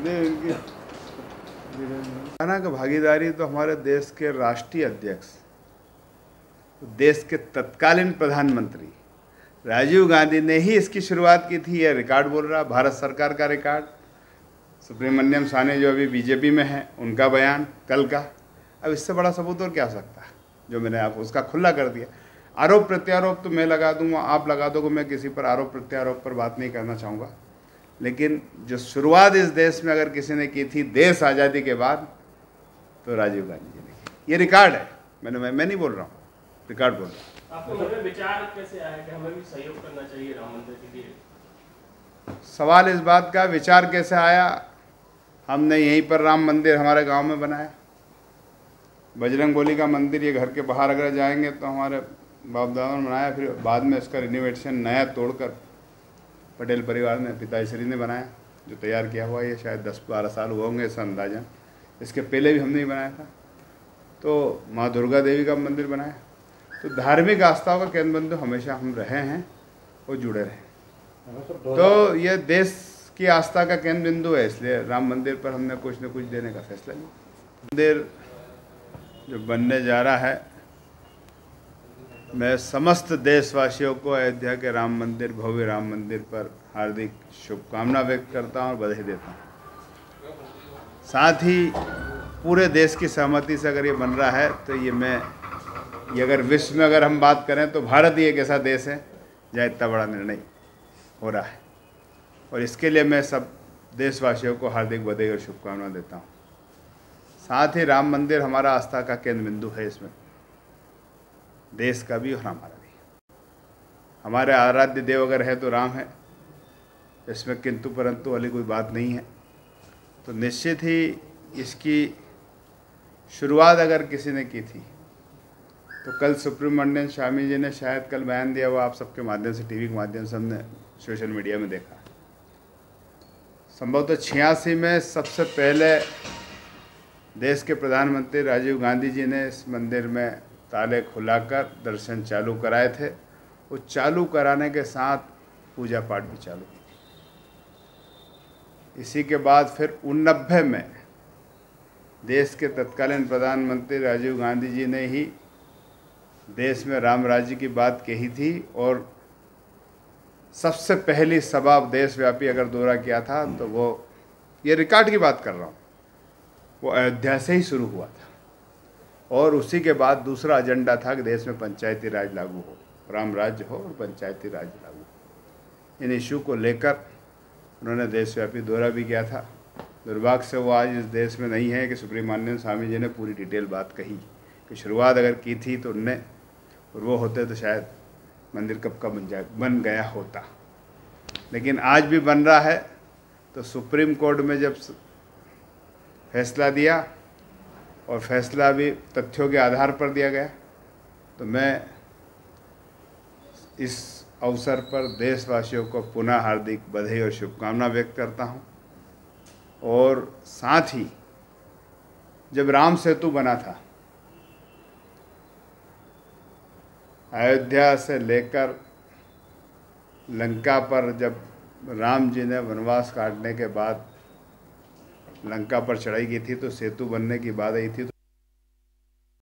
सेना की भागीदारी तो हमारे देश के राष्ट्रीय अध्यक्ष, देश के तत्कालीन प्रधानमंत्री राजीव गांधी ने ही इसकी शुरुआत की थी। यह रिकॉर्ड बोल रहा, भारत सरकार का रिकॉर्ड। सुब्रमण्यम स्वामी जो अभी बीजेपी में है, उनका बयान कल का। अब इससे बड़ा सबूत और क्या हो सकता है? जो मैंने आपको उसका खुला कर दिया। आरोप प्रत्यारोप तो मैं लगा दूंगा, आप लगा दोगे, मैं किसी पर आरोप प्रत्यारोप पर बात नहीं करना चाहूँगा। लेकिन जो शुरुआत इस देश में अगर किसी ने की थी देश आज़ादी के बाद, तो राजीव गांधी जी ने की। ये रिकॉर्ड है, मैं नहीं बोल रहा हूँ, रिकॉर्ड बोल रहा हूँ। आपको मन में विचार कैसे आया कि हमें भी सहयोग करना चाहिए राम मंदिर के लिए? सवाल इस बात का विचार कैसे आया, हमने यहीं पर राम मंदिर हमारे गांव में बनाया। बजरंगबली का मंदिर, ये घर के बाहर अगर जाएंगे तो हमारे बाप दादा ने बनाया। फिर बाद में इसका रिनोवेशन नया तोड़कर पटेल परिवार ने, पिताश्री ने बनाया, जो तैयार किया हुआ। ये शायद 10-12 साल हुए होंगे इसका अंदाजा। इसके पहले भी हमने ही बनाया था। तो माँ दुर्गा देवी का मंदिर बनाया। तो धार्मिक आस्थाओं का केंद्र बिंदु हमेशा हम रहे हैं और जुड़े रहे। तो ये देश की आस्था का केंद्र बिंदु है, इसलिए राम मंदिर पर हमने कुछ न कुछ देने का फैसला लिया। मंदिर जो बनने जा रहा है, मैं समस्त देशवासियों को अयोध्या के राम मंदिर, भव्य राम मंदिर पर हार्दिक शुभकामना व्यक्त करता हूँ और बधाई देता हूँ। साथ ही पूरे देश की सहमति से अगर ये बन रहा है तो ये अगर विश्व में अगर हम बात करें तो भारत ही एक ऐसा देश है जहाँ इतना बड़ा निर्णय हो रहा है। और इसके लिए मैं सब देशवासियों को हार्दिक बधाई और शुभकामना देता हूँ। साथ ही राम मंदिर हमारा आस्था का केंद्र बिंदु है, इसमें देश का भी और हमारा भी। हमारे आराध्य देव अगर है तो राम है, इसमें किंतु परंतु वाली कोई बात नहीं है। तो निश्चित ही इसकी शुरुआत अगर किसी ने की थी तो कल सुब्रमण्यम स्वामी जी ने शायद कल बयान दिया, वो आप सबके माध्यम से, टीवी के माध्यम से हमने सोशल मीडिया में देखा। संभवतः 86 में सबसे पहले देश के प्रधानमंत्री राजीव गांधी जी ने इस मंदिर में ताले खुलाकर दर्शन चालू कराए थे। वो चालू कराने के साथ पूजा पाठ भी चालू की थी। इसी के बाद फिर 89 में देश के तत्कालीन प्रधानमंत्री राजीव गांधी जी ने ही देश में राम राज्य की बात कही थी और सबसे पहली सभा देशव्यापी अगर दौरा किया था तो वो, ये रिकॉर्ड की बात कर रहा हूँ, वो अयोध्या से ही शुरू हुआ था। और उसी के बाद दूसरा एजेंडा था कि देश में पंचायती राज लागू हो, राम राज्य हो और पंचायती राज लागू हो। इन इशू को लेकर उन्होंने देशव्यापी दौरा भी किया था। दुर्भाग्य से वो आज इस देश में नहीं है कि सुब्रमण्यम स्वामी जी ने पूरी डिटेल बात कही कि शुरुआत अगर की थी तो उनने, और वो होते तो शायद मंदिर कब का बन गया होता। लेकिन आज भी बन रहा है। तो सुप्रीम कोर्ट में जब फैसला दिया, और फैसला भी तथ्यों के आधार पर दिया गया, तो मैं इस अवसर पर देशवासियों को पुनः हार्दिक बधाई और शुभकामना व्यक्त करता हूं। और साथ ही जब राम सेतु बना था, अयोध्या से लेकर लंका पर, जब राम जी ने वनवास काटने के बाद लंका पर चढ़ाई की थी तो सेतु बनने की बात आई थी।